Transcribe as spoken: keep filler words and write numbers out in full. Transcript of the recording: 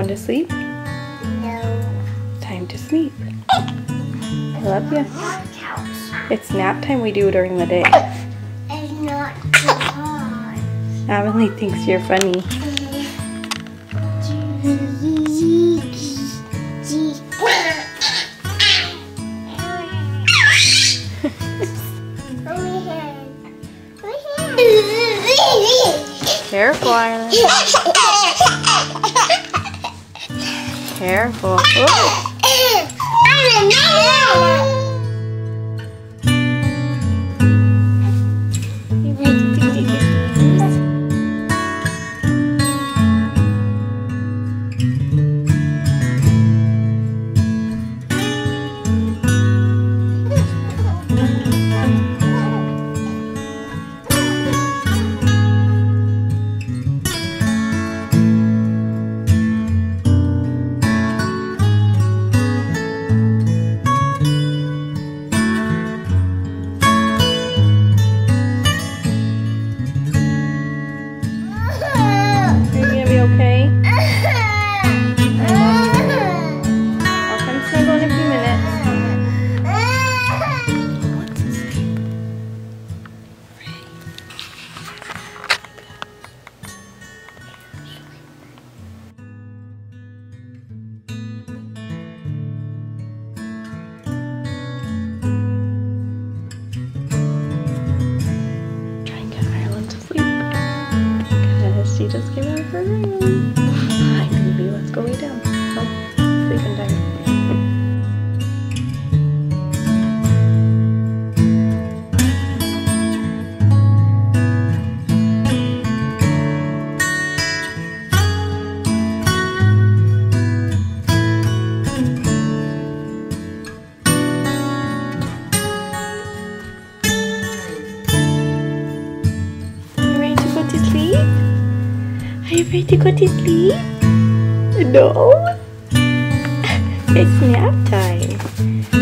to sleep? No. Time to sleep. I love you. It's nap time. We do during the day. It's not too hard. Avonlea thinks you're funny. Careful, Island. Careful. Ooh. She just came out of her room. Hi, baby. Let's go lay down. Oh, sleeping time. You ready to go to sleep? Are you ready to go to sleep? No? It's nap time.